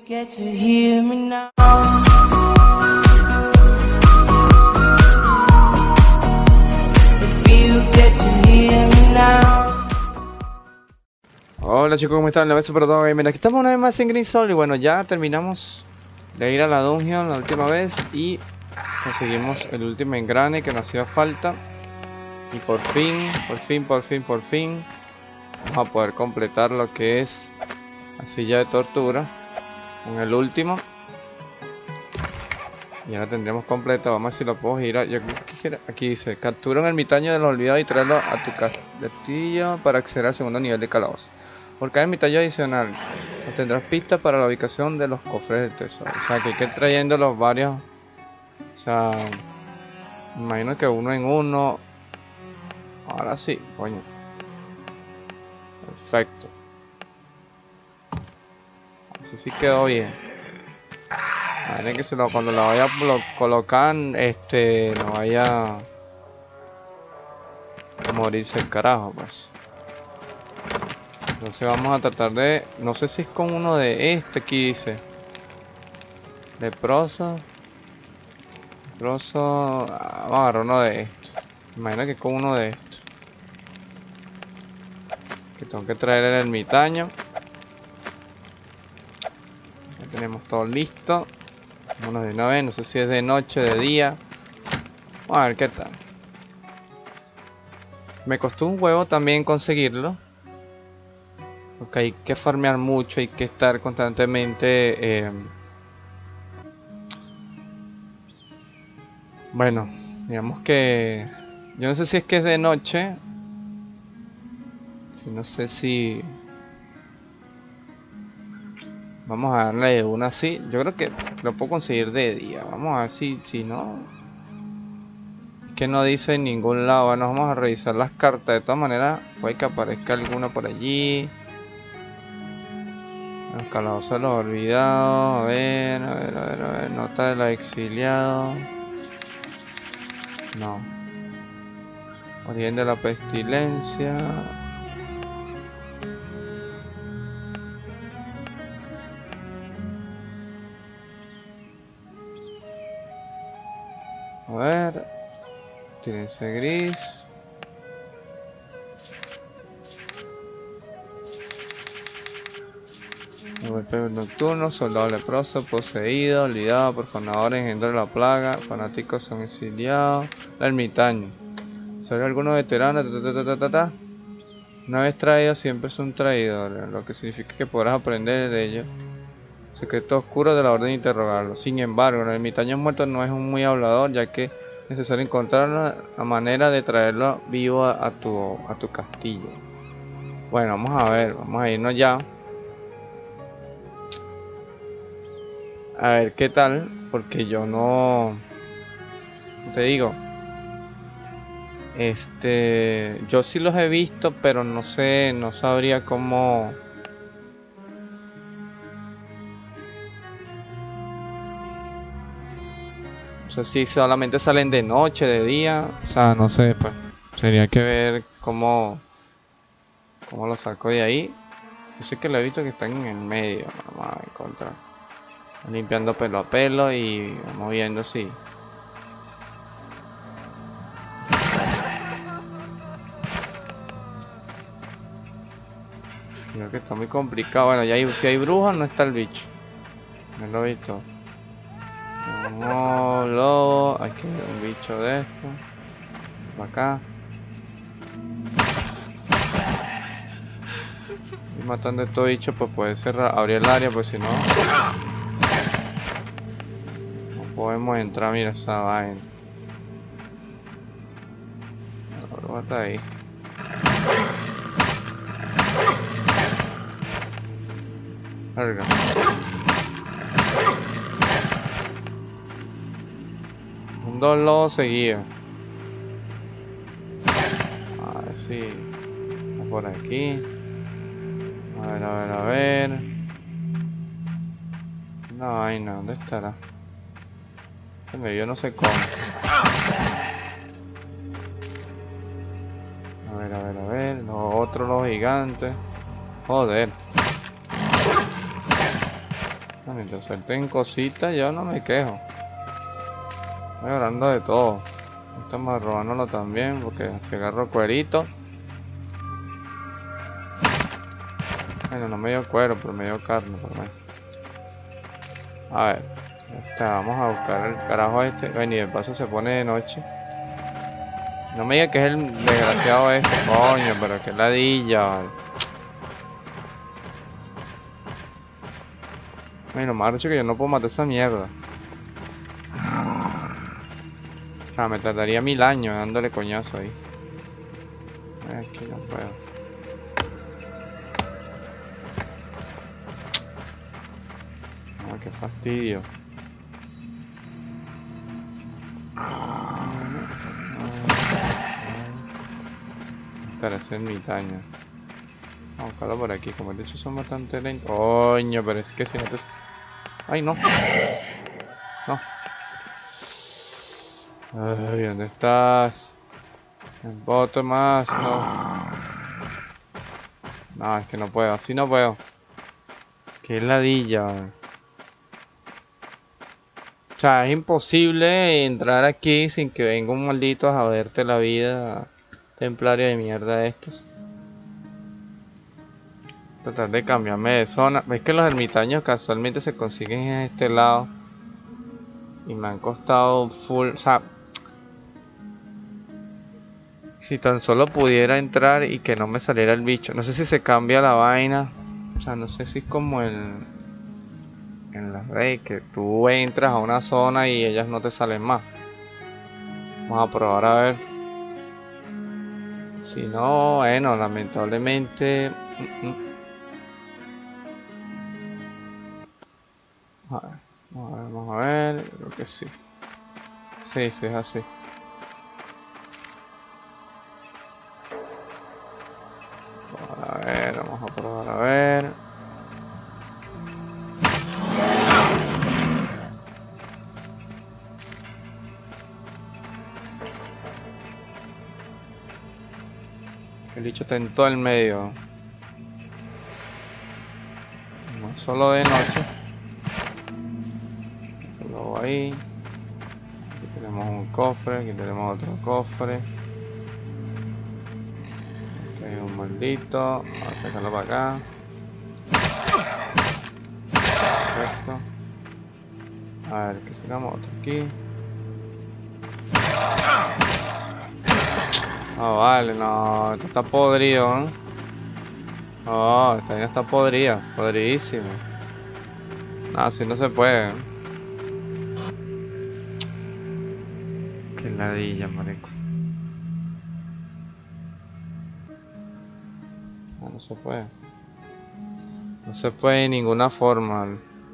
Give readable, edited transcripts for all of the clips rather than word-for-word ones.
Get to hear me now. If you get to hear me now. Hola chicos, ¿cómo están? La vez Super Dog Gamer. Aquí estamos una vez más en Green Soul. Y bueno, ya terminamos de ir a la dungeon la última vez y conseguimos el último engrane que nos hacía falta. Y por fin vamos a poder completar lo que es la silla de tortura con el último. Y ahora tendremos completo. Vamos a ver si lo puedo girar. Aquí dice: captura un ermitaño de los olvidados y traerlo a tu castillo para acceder al segundo nivel de calabozo. Por cada ermitaño adicional obtendrás pistas para la ubicación de los cofres del tesoro. O sea que hay que ir trayendo los varios. O sea, me imagino que uno en uno. Ahora sí, coño. Perfecto. Así sí quedó bien. A ver que cuando la vaya a colocar, no vaya a morirse el carajo, pues. Entonces vamos a tratar de, no sé si es con uno de aquí dice leproso. Vamos a agarrar uno de estos. Imagina que es con uno de estos. Que tengo que traer el ermitaño. Ya tenemos todo listo. Vámonos de una vez, no sé si es de noche, de día. Vamos a ver qué tal. Me costó un huevo también conseguirlo. Porque hay que farmear mucho, hay que estar constantemente... Bueno, digamos que... Yo no sé si es que es de noche. No sé si... Vamos a darle una así. Yo creo que lo puedo conseguir de día. Vamos a ver si no... Es que no dice en ningún lado. Bueno, vamos a revisar las cartas. De todas maneras, puede que aparezca alguna por allí. Los calabozos de los olvidados. A ver. Nota de los exiliados. No. Origen de la pestilencia. A ver. Tírense gris. Golpe nocturno, soldado leproso, poseído, olvidado, profanador, engendro de la plaga, fanáticos son exiliados, el ermitaño. Sobre algunos veteranos, una vez traído siempre es un traidor, lo que significa que podrás aprender de ellos. Secreto oscuro de la orden de interrogarlo. Sin embargo, el ermitaño muerto no es un muy hablador, ya que es necesario encontrar la manera de traerlo vivo a tu castillo. Bueno, vamos a ver, vamos a irnos ya. A ver qué tal, porque yo no te digo, yo sí los he visto, pero no sé, no sabría cómo. No sé si solamente salen de noche, de día, o sea, no sé, pues sería que ver cómo lo saco de ahí. Yo sé que lo he visto que están en el medio, vamos a encontrar. Limpiando pelo a pelo y vamos viendo si. Creo que está muy complicado. Bueno, ya si hay brujos no está el bicho. No lo he visto. No, lobo. Hay que ver un bicho de esto. Para acá. Y matando a estos bichos, pues puede cerrar, abrir el área, pues si no. Podemos entrar, mira esa vaina. La broma está ahí. Larga. Un dos lobos seguidos. A ver si. Está por aquí. A ver. Una vaina, ¿dónde estará? Yo no sé cómo. A ver. Los otros, los gigantes. Joder. Mientras suelten cositas, yo no me quejo. Estoy hablando de todo. Estamos robándolo también porque se agarró cuerito. Bueno, no me dio cuero, pero me dio carne por lo menos. A ver, vamos a buscar el carajo este. Bueno, y de paso se pone de noche. No me diga que es el desgraciado este, coño, pero que ladilla, vale. Bueno, más dicho que yo no puedo matar esa mierda. O sea, me tardaría 1000 años dándole coñazo ahí. Aquí no puedo. Ah, qué fastidio. Espera, ese es mi daño. Vamos a buscarlo por aquí. Como de hecho son bastante lentos. Coño, pero es que si no te... ¡Ay, no! No. Ay, ¿dónde estás? Un bote más, no. No, es que no puedo, así no puedo. Qué ladilla. O sea, es imposible entrar aquí sin que venga un maldito a joderte la vida. Templario de mierda estos. Tratar de cambiarme de zona. Ves que los ermitaños casualmente se consiguen en este lado. Y me han costado full. O sea, si tan solo pudiera entrar y que no me saliera el bicho. No sé si se cambia la vaina. O sea, no sé si es como en las Raid, que tú entras a una zona y ellas no te salen más. Vamos a probar a ver. Si no, bueno, lamentablemente... A ver, vamos a ver, creo que sí. Sí, sí, es así. Vamos a probar a ver. El bicho está en todo el medio. No solo de noche. Luego ahí. Aquí tenemos un cofre, aquí tenemos otro cofre. Aquí hay un maldito. Vamos a sacarlo para acá. Perfecto. A ver, que sacamos otro aquí. Oh, vale, no, esto está podrido, ¿no? Oh, esta ya está podrida, podridísimo. No, así no se puede. Qué ladilla, marico. No, no se puede. No se puede de ninguna forma.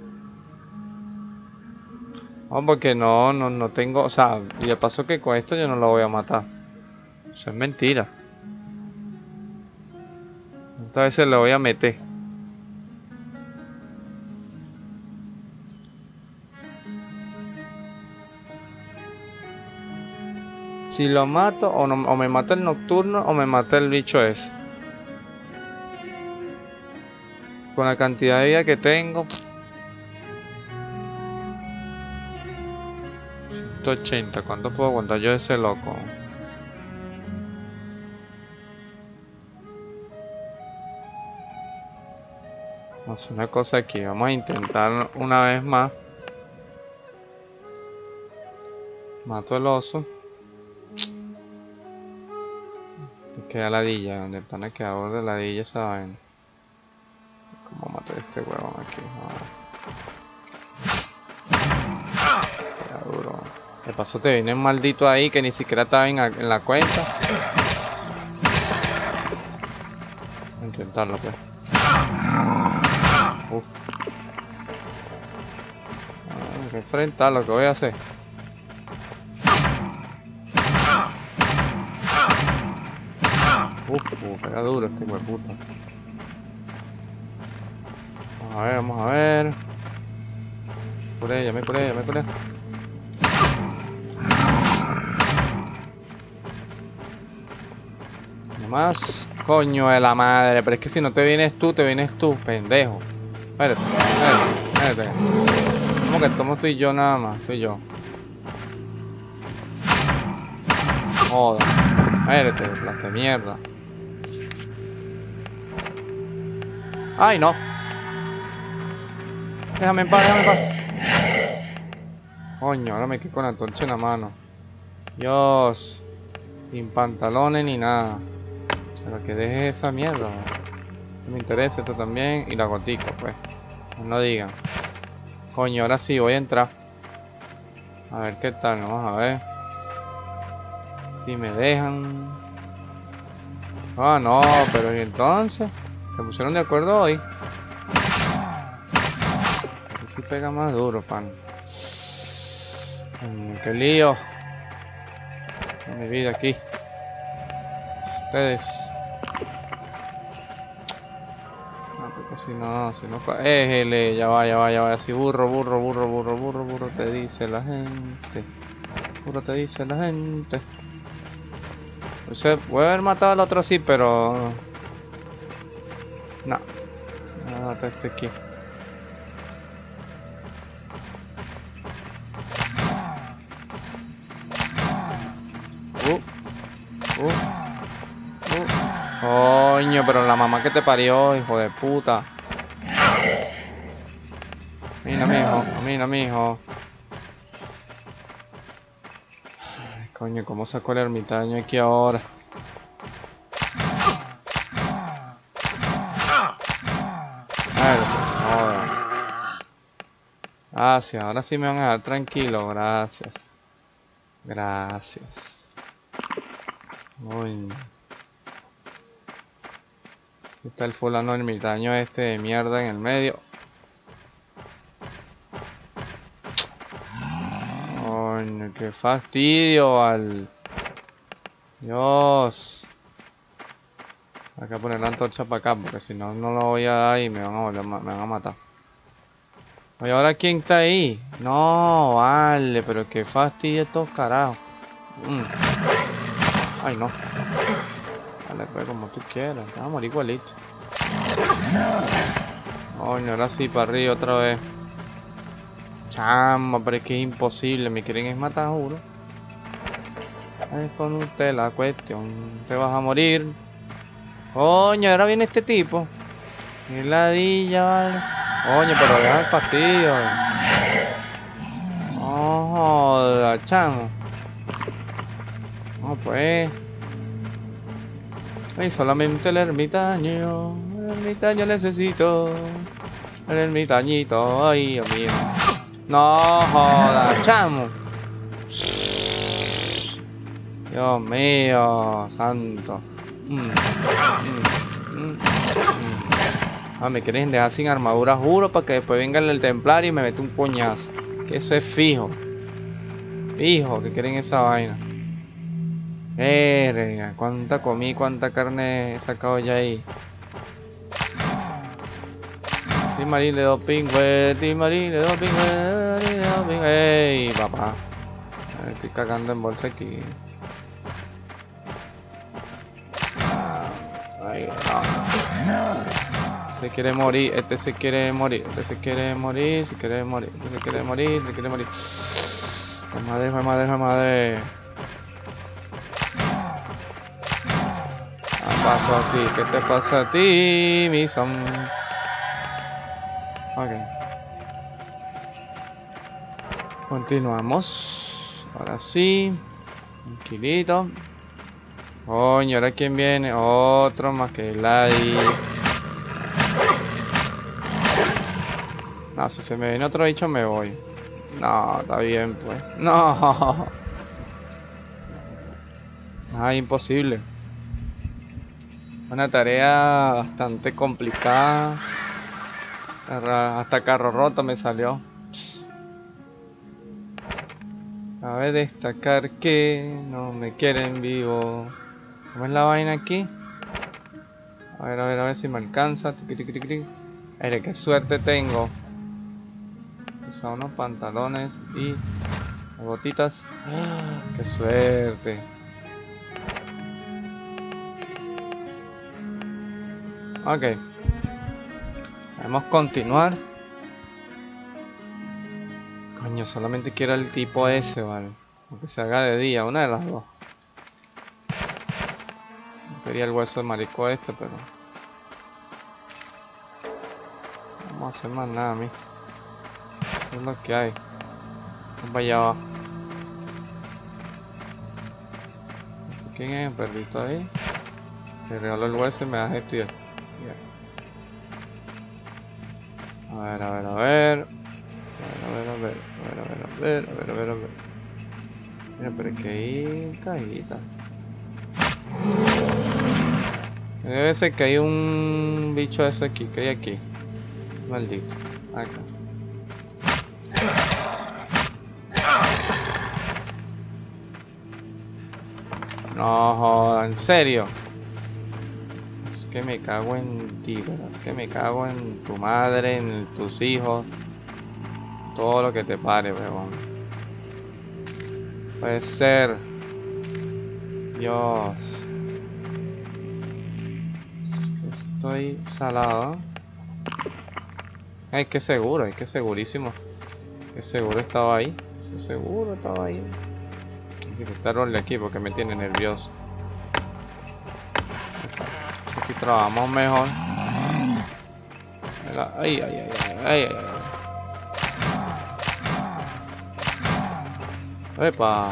No, porque no tengo, o sea, y de paso que con esto yo no lo voy a matar. Eso es mentira. Esta vez se lo voy a meter. Si lo mato o, no, o me mata el nocturno o me mata el bicho ese. Con la cantidad de vida que tengo. 180, ¿cuánto puedo aguantar yo ese loco? Vamos a hacer una cosa aquí, vamos a intentar una vez más. Mato el oso. Queda ladilla, donde el pana queda de ladilla esa vaina. ¿Cómo matar a este huevón aquí? Queda duro. De paso te viene un maldito ahí que ni siquiera estaba en la cuenta. Voy a intentarlo pues. Hay que enfrentar lo que voy a hacer. Pega duro este hueputa. Vamos a ver. Me curé. Nomás. Coño de la madre, pero es que si no te vienes tú, pendejo. Espérate. Vete. ¿Cómo que tomo tú y yo nada más? Tú y yo. Joda. Vete, plasta de mierda. ¡Ay, no! Déjame en paz, déjame en paz. Coño, ahora me quedé con la antorcha en la mano. Dios. Sin pantalones ni nada. Pero que deje esa mierda. Me interesa esto también. Y la gotica, pues. No digan. Coño, ahora sí, voy a entrar. A ver qué tal, vamos a ver. Si me dejan. Ah, no, pero ¿y entonces? Se pusieron de acuerdo hoy. Y si pega más duro, pan. Qué lío. Mi vida aquí. Ustedes. No, porque si no, éjele, ya va. Así burro, te dice la gente. Burro te dice la gente. O sea, puede haber matado al otro sí, pero... No. No, este aquí. Coño, pero la mamá que te parió, hijo de puta. Mira, mijo. Ay, coño, ¿cómo sacó el ermitaño aquí ahora? Gracias, ahora sí me van a dejar tranquilo, gracias. Gracias. Uy. Está el fulano ermitaño este de mierda en el medio. Coño, qué fastidio al... Dios. Hay que poner la antorcha para acá porque si no, no lo voy a dar y me van a matar. Oye, ¿ahora quién está ahí? No, vale, pero qué fastidio estos carajos. Ay, no. Dale, pues como tú quieras. Te vas a morir igualito. Coño, ahora sí para arriba otra vez. Chamba, pero es que es imposible. Me quieren es matar, juro. Es con usted la cuestión. Te vas a morir. Coño, ahora viene este tipo. Qué ladilla, vale. Coño, pero deja el fastidio. No joda, chamo. No, pues. Ay, solamente el ermitaño necesito. El ermitañito, ay, Dios mío. No joda, chamo. Dios mío, santo. Me quieren dejar sin armadura, juro, para que después venga el templario y me mete un coñazo. Que eso es fijo. Fijo, que quieren esa vaina. Cuánta comí, cuánta carne he sacado ya ahí. Timarín de doping, ey, papá. Me estoy cagando en bolsa aquí. Ay, no. Se quiere morir, este se quiere morir, se quiere morir. Madre. Paso a ti, ¿qué te pasa a ti, mi son? Ok. Continuamos. Ahora sí. Tranquilito. Coño, ¿ahora quién viene? Otro más que el ahí. No, si se me viene otro bicho me voy. No, está bien pues. No. Ah, imposible. Una tarea bastante complicada. Hasta carro roto me salió. Cabe destacar que no me quieren vivo. ¿Cómo es la vaina aquí? A ver si me alcanza. Mire, qué suerte tengo. Usa unos pantalones y botitas. ¡Qué suerte! Ok. Vamos a continuar. Coño, solamente quiero el tipo ese, vale. Aunque se haga de día, una de las dos. No quería el hueso de marico este, pero... no vamos a hacer más nada, a mí. Es lo que hay. Vamos para allá abajo. ¿Quién es el perrito ahí? Le regalo el hueso y me da esto y esto. A ver, a ver, a ver. A ver. Mira, pero es que hay cajita. Debe ser que hay un bicho de eso aquí. ¿Qué hay aquí? Maldito. Acá. No jodas, en serio. Es que me cago en ti, pero es que me cago en tu madre, en tus hijos. Todo lo que te pare, weón. Puede ser. Dios. Es que estoy salado. Es que seguro, es que segurísimo. Que seguro estaba ahí. Seguro estaba ahí. Hay que quitarle aquí porque me tiene nervioso. Aquí trabajamos mejor. Ay. ¡Epa!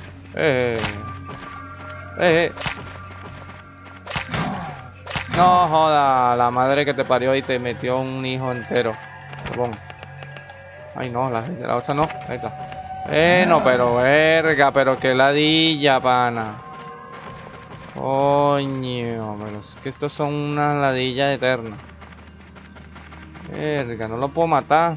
No joda, la madre que te parió y te metió un hijo entero. Bon. Ay no, la otra no. Ahí está. No, pero verga, pero que ladilla, pana. Coño, pero es que estos son unas ladillas eternas. Verga, no lo puedo matar.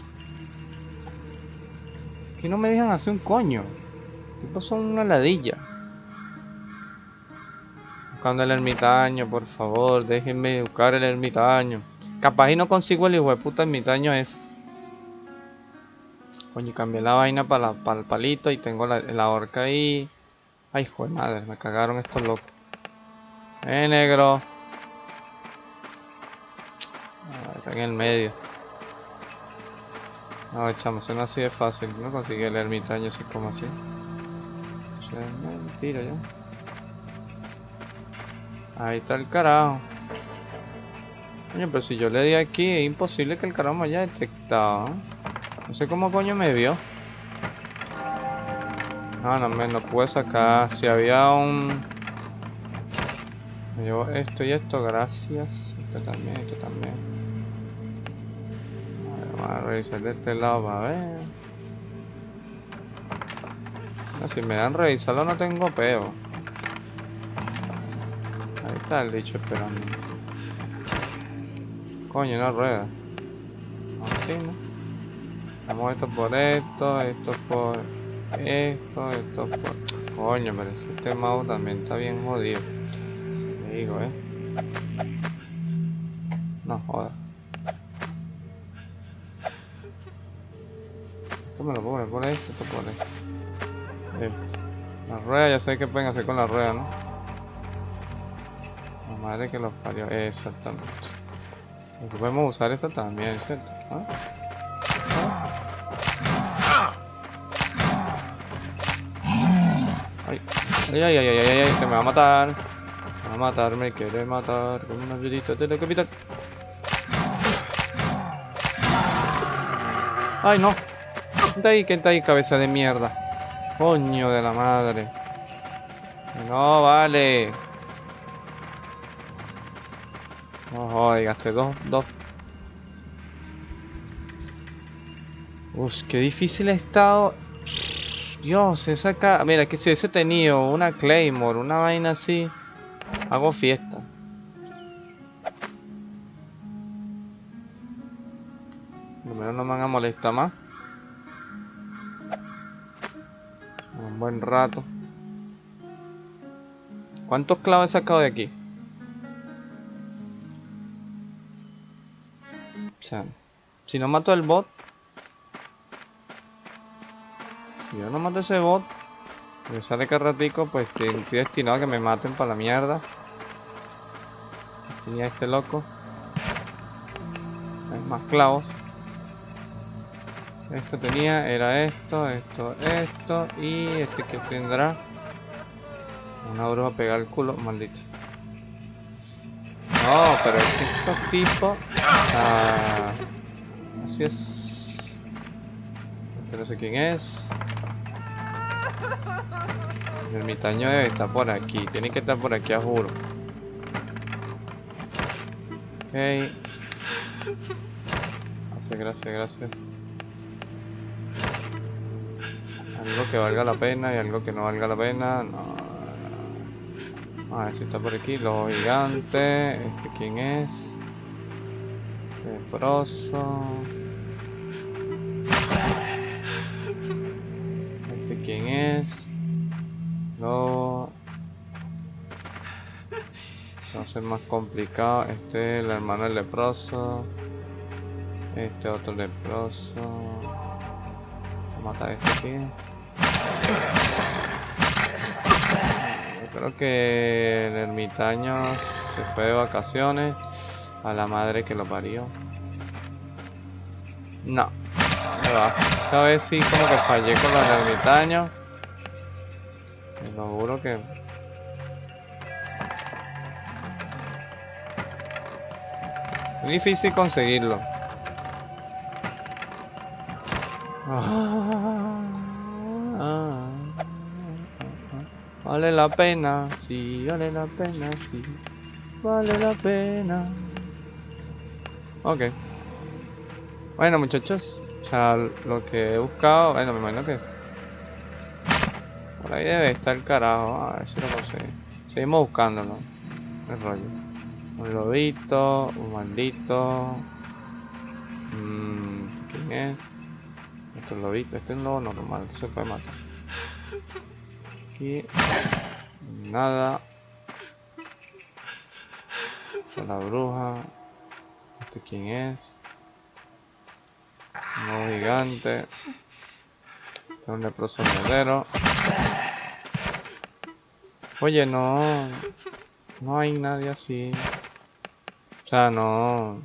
Que no me dejan hacer un coño. Estos son una ladilla. Buscando el ermitaño, por favor, déjenme buscar el ermitaño. Capaz y no consigo el hijo de puta ermitaño ese. Coño, cambié la vaina para el palito y tengo la horca ahí. Ay, hijo de madre, me cagaron estos locos. Negro. Está en el medio. No, chamo, eso no así de fácil. No conseguí el ermitaño así como así. Mentira ya. Ahí está el carajo. Coño, pero si yo le di aquí, es imposible que el carajo me haya detectado. No sé cómo coño me vio. No pude sacar. Si había un... me llevo esto y esto, gracias. Esto también. Vamos a revisar de este lado para ver. No, si me dan revisarlo no tengo peo. Ahí está el dicho esperando. Coño, una rueda. Así, ¿no? Vamos esto por esto por esto por... Coño, pero este mouse también está bien jodido. Te digo, No jodas. Esto me lo puedo poner por esto, por esto. La rueda, ya sé qué pueden hacer con la rueda, ¿no? La madre que los parió. Exactamente. Aquí podemos usar esto también, ¿cierto? Ay, que me va a matar. Me va a matar, me quiere matar con una ayudita de la capital. Ay, no. ¿Quién está ahí, cabeza de mierda? Coño de la madre. No, vale. No joder, gasté dos. Uff, qué difícil ha estado. Dios, esa acá. Mira, que si hubiese tenido una Claymore, una vaina así, hago fiesta. Primero no me van a molestar más. Un buen rato. ¿Cuántos clavos he sacado de aquí? O sea, si no mato el bot, si yo no mato ese bot, que sale cada ratico, pues estoy destinado a que me maten para la mierda. Tenía este loco. Hay más clavos. Esto tenía, era esto y este que tendrá una bruja pegada al culo, maldito. No, pero es que estos tipos... así es. Este no sé quién es. El ermitaño debe estar por aquí. Tiene que estar por aquí, a juro. Ok. Gracias. Algo que valga la pena y algo que no valga la pena. No. A ver si está por aquí. Los gigantes. ¿Este quién es? Leproso. ¿Este quién es? No. Va a ser más complicado. Este es el hermano del leproso. Este otro leproso. Vamos a matar a este aquí. Yo creo que el ermitaño se fue de vacaciones. A la madre que lo parió. No. Esta vez sí como que fallé con los ermitaños. Te lo juro que... es difícil conseguirlo. Vale la pena, sí, vale la pena, sí. Vale la pena. Ok. Bueno, muchachos, ya lo que he buscado, bueno, me imagino que por ahí debe estar el carajo. A ver si lo conseguí. Seguimos buscándolo. El rollo. Un lobito, un maldito. ¿Quién es? Este es un lobito, este es un lobo normal, se puede matar. Aquí nada. Esta es la bruja. ¿Este quién es? Un lobo gigante. Este es un leproso heredero. Oye, no hay nadie así. O sea, no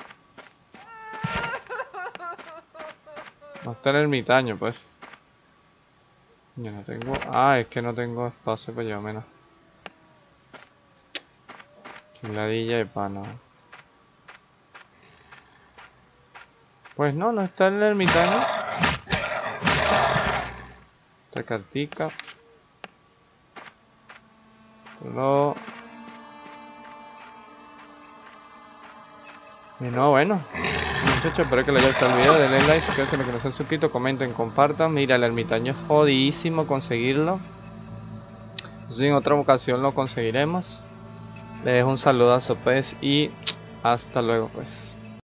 está el ermitaño, pues. Yo no tengo... es que no tengo espacio para llevarme nada. Ladilla y pana. Pues no está el ermitaño. Esta cartica. Pero... y no, bueno. Muchachos, espero que les haya gustado el video. Denle like, suscríbanse a los que no se han suscrito, comenten, compartan. Mira, el ermitaño es jodidísimo conseguirlo. En otra ocasión lo conseguiremos. Les dejo un saludazo pues y hasta luego pues.